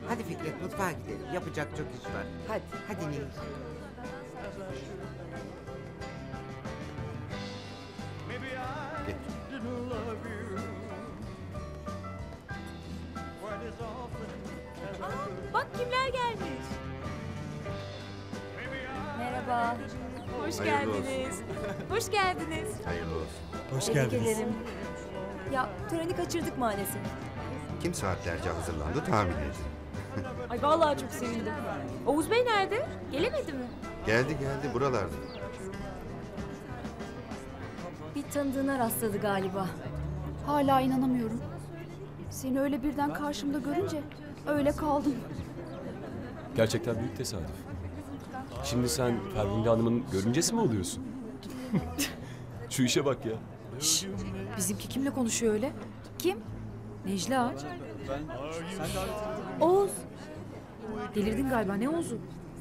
Hadi Fikret mutfağa gidelim. Yapacak çok iş var. Hadi. Hadi Nil. Geç. Bak kimler gelmiş. Merhaba. Hoş Hayırlı geldiniz. Hoş geldiniz. Hayırlı olsun. Hoş Tebrik geldiniz. ederim. Ya töreni kaçırdık maalesef. Kim saatlerce hazırlandı tahmin edin. Ay vallahi çok sevindim. Oğuz Bey nerede? Gelemedi mi? Geldi buralarda. Bir tanıdığına rastladı galiba. Hala inanamıyorum. Seni öyle birden karşımda görünce öyle kaldım. Gerçekten büyük tesadüf. Şimdi sen Ferhunde Hanım'ın görümcesi mi oluyorsun? Şu işe bak ya. Bizimki kimle konuşuyor öyle? Kim? Necla. Oğuz. Delirdin galiba, ne Oğuz'u?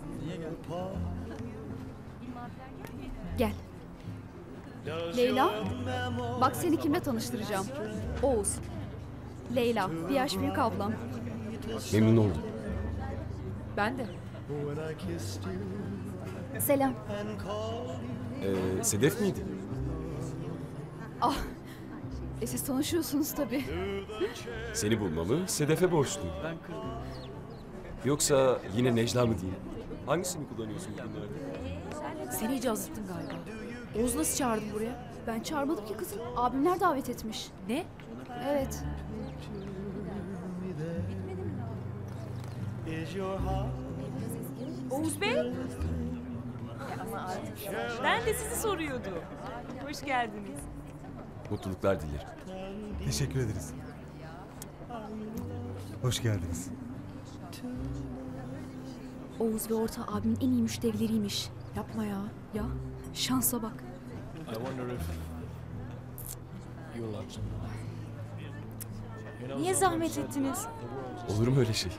Gel. Leyla, bak seni kimle tanıştıracağım. Oğuz. Leyla, bir yaş büyük ablam. Memnun oldum. Ben de. Selam. Sedef miydi? Siz tanışıyorsunuz tabii. Seni bulmamı Sedef'e borçluyum. Yoksa yine Necla mı diyeyim? Hangisini kullanıyorsun bugünlerde? Seni iyice azıttın galiba. Oğuz nasıl çağırdın buraya? Ben çağırmadım ki kızım. Abimler davet etmiş. Ne? Evet. Oğuz Bey? Ben de sizi soruyordum. Hoş geldiniz. Mutluluklar dilerim. Teşekkür ederiz. Hoş geldiniz. Oğuz ve Orta abimin en iyi müşterileriymiş. Yapma ya. Ya, şansa bak. I wonder if you'll love someone. Niye zahmet ettiniz? Olur mu öyle şey?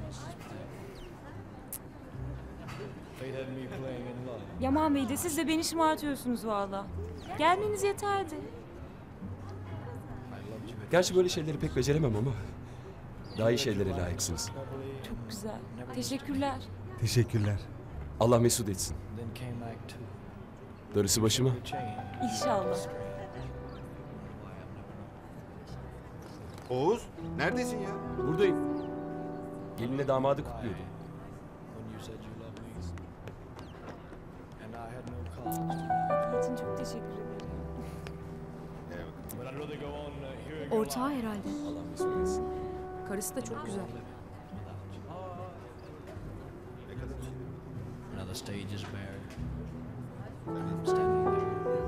Fate had me playing in love. Yaman Bey de siz de beni şımartıyorsunuz valla. Gelmeniz yeterdi. Gerçi böyle şeyleri pek beceremem ama daha iyi şeylere layıksınız. Çok güzel. Teşekkürler. Teşekkürler. Allah mesut etsin. Then came back to Darısı başıma. change. İnşallah. Oğuz neredesin ya? Buradayım. Gelinle damadı kutluyordum. When you said you loved me. And I had no cause. İyi için çok teşekkür ederim. But I'd rather go on hearing your Ortağı herhalde. Allah mesut etsin. Karısı da çok güzel. Now the stage is bare. I'm standing there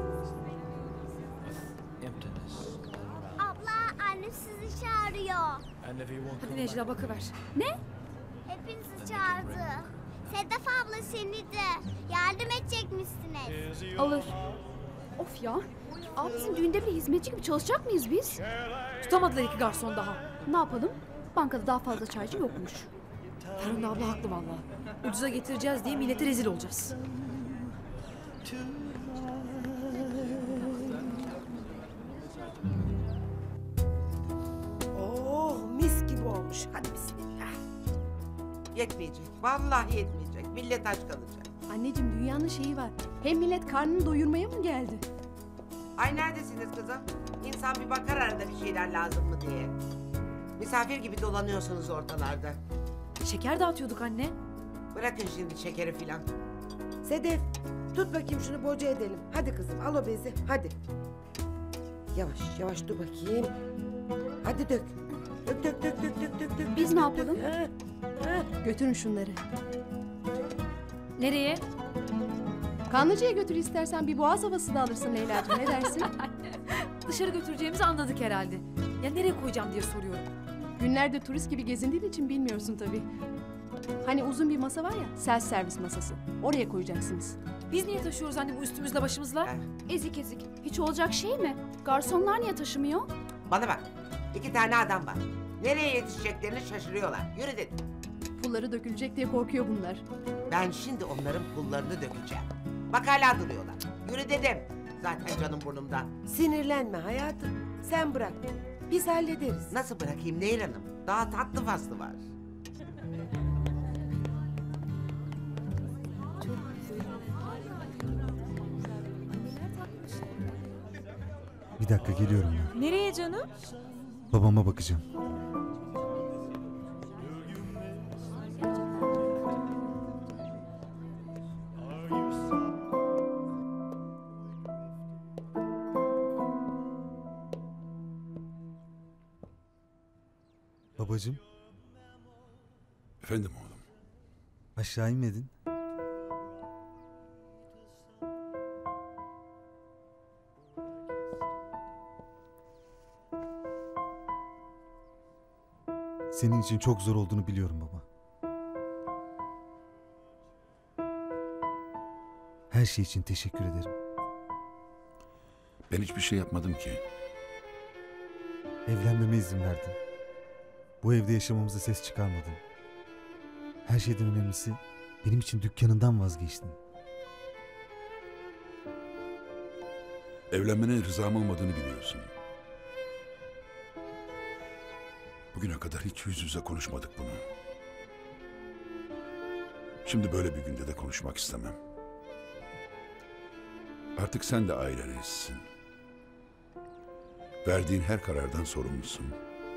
with emptiness all around. Abla annem sizi çağırıyor. And if he won't Hadi come Necla back, bakıver. Hepinizi çağırdı. Sedef abla seni de. Yardım edecekmişsiniz. Alır. Of ya. Abimizin düğünde bile hizmetçi gibi çalışacak mıyız biz? Tutamadılar iki garson daha. Ne yapalım? Bankada daha fazla çaycı yokmuş. Ferhunde abla haklı vallahi. Ucuza getireceğiz diye millete rezil olacağız. Oh mis gibi olmuş. Hadi bismillah. Yetmeyecek. Vallahi yetmeyecek. Millet aç kalacak. Anneciğim dünyanın şeyi var. Hem millet karnını doyurmaya mı geldi? Ay neredesiniz kızım? İnsan bir bakar arada bir şeyler lazım mı diye. Misafir gibi dolanıyorsunuz ortalarda. Şeker dağıtıyorduk anne. Bırakın şimdi şekeri filan. Sedef tut bakayım şunu boca edelim. Hadi kızım al o bezi hadi. Yavaş yavaş dur bakayım. Hadi dök. Dök. Biz ne yapalım? Götürün şunları. Nereye? Kanlıca'ya götür istersen bir boğaz havası da alırsın Leyla'cığım, ne dersin? Dışarı götüreceğimizi anladık herhalde. Ya nereye koyacağım diye soruyorum. Günlerde turist gibi gezindiğin için bilmiyorsun tabii. Hani uzun bir masa var ya, self servis masası. Oraya koyacaksınız. Biz niye taşıyoruz anne bu üstümüzle başımızla? Ezik ezik. Hiç olacak şey mi? Garsonlar niye taşımıyor? Bana bak. 2 tane adam var. Nereye yetişeceklerini şaşırıyorlar. Yürü dedim. Pulları dökülecek diye korkuyor bunlar. Ben şimdi onların pullarını dökeceğim. Bak hala duruyorlar. Yürü dedim. Zaten canım burnumdan. Sinirlenme hayatım. Sen bırak. Biz hallederiz. Nasıl bırakayım Nehir Hanım? Daha tatlı faslı var. Bir dakika geliyorum ben. Nereye canım? Babama bakacağım. Babacığım, Efendim oğlum. aşağı inmedin. Senin için çok zor olduğunu biliyorum baba. Her şey için teşekkür ederim. Ben hiçbir şey yapmadım ki. Evlenmeme izin verdin. Bu evde yaşamamıza ses çıkarmadın. Her şeyden önemlisi benim için dükkanından vazgeçtin. Evlenmene rızam olmadığını biliyorsun. Bugüne kadar hiç yüz yüze konuşmadık bunu. Şimdi böyle bir günde de konuşmak istemem. Artık sen de aile reisisin. Verdiğin her karardan sorumlusun.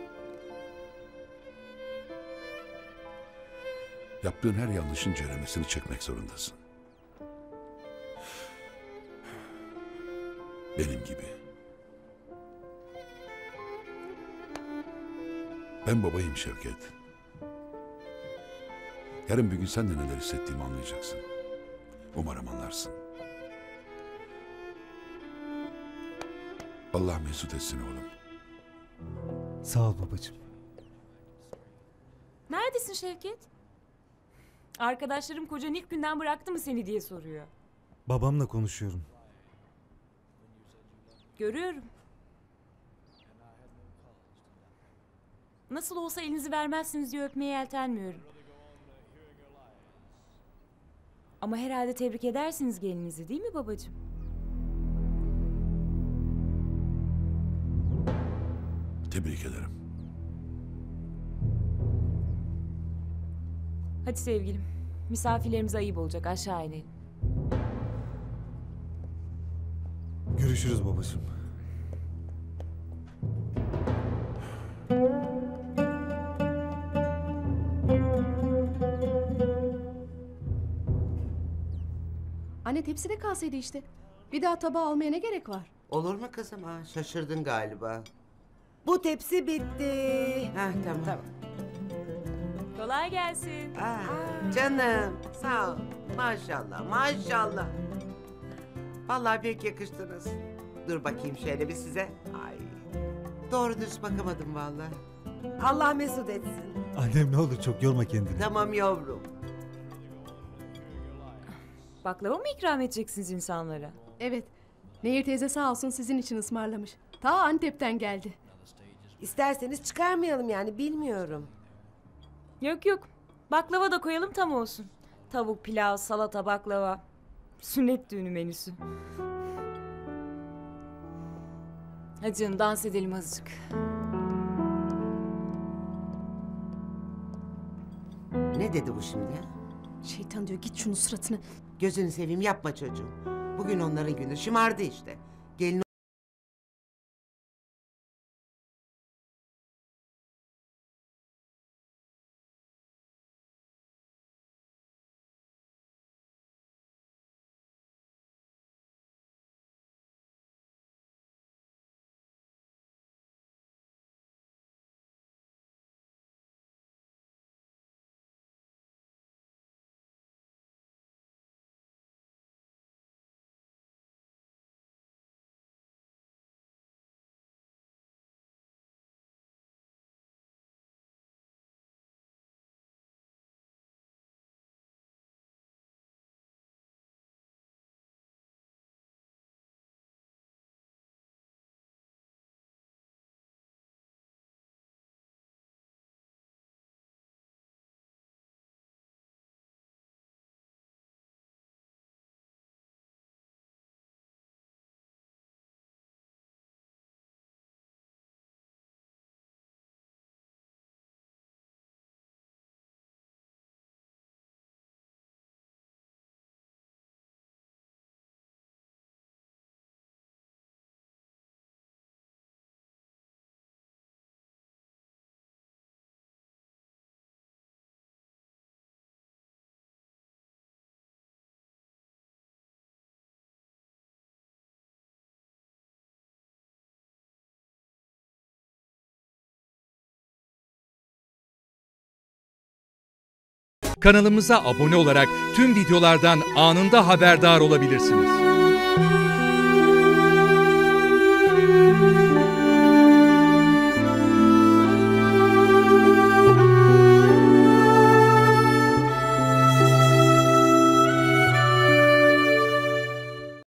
Yaptığın her yanlışın ceremesini çekmek zorundasın. Benim gibi. Ben babayım Şevket. Yarın bir gün sen de neler hissettiğimi anlayacaksın. Umarım anlarsın. Allah mesut etsin oğlum. Sağ ol babacığım. Neredesin Şevket? Arkadaşlarım kocan ilk günden bıraktı mı seni diye soruyor. Babamla konuşuyorum. Görüyorum. Nasıl olsa elinizi vermezsiniz diye öpmeye yeltenmiyorum. Ama herhalde tebrik edersiniz gelinizi değil mi babacığım? Tebrik ederim. Hadi sevgilim. Misafirlerimize ayıp olacak, aşağı inelim. Görüşürüz babacığım. Anne tepsi de kalsaydı işte. Bir daha tabağı almaya ne gerek var? Olur mu kızım? Ha, şaşırdın galiba. Bu tepsi bitti. Ha tamam. Kolay gelsin. Canım sağ ol. Maşallah maşallah. Vallahi pek yakıştınız. Dur bakayım şöyle bir size. Ay. Doğru düz bakamadım vallahi. Allah mesut etsin. Annem ne olur çok yorma kendini. Tamam yavrum. Baklava mı ikram edeceksiniz insanlara? Evet. Nehir teyze sağ olsun sizin için ısmarlamış. Ta Antep'ten geldi. İsterseniz çıkarmayalım yani bilmiyorum. Yok yok. Baklava da koyalım tam olsun. Tavuk, pilav, salata, baklava. Sünnet düğünü menüsü. Hadi canım dans edelim azıcık. Ne dedi bu şimdi ya? Şeytan diyor git şunun suratını. Gözünü seveyim yapma çocuğum. Bugün onların günü şımardı işte. Gelin Kanalımıza abone olarak tüm videolardan anında haberdar olabilirsiniz.